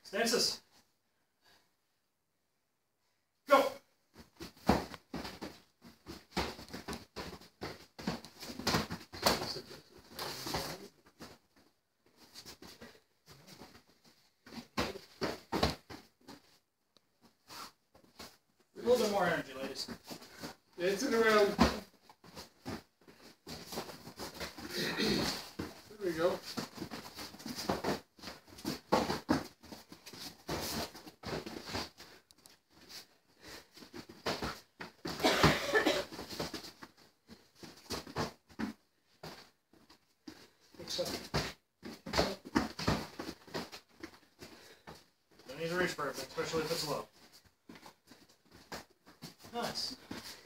Stances. Go. A little bit more energy, ladies. Dancing around. There we go. Don't need to reach for it, especially if it's low. Nice.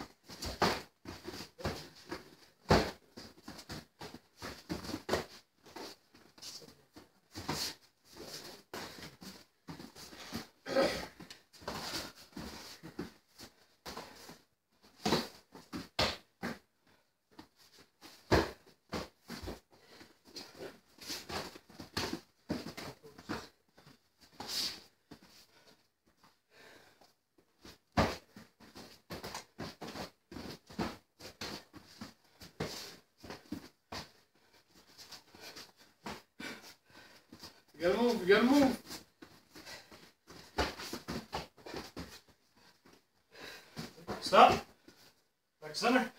You gotta move, you gotta move. Stop. Back to center.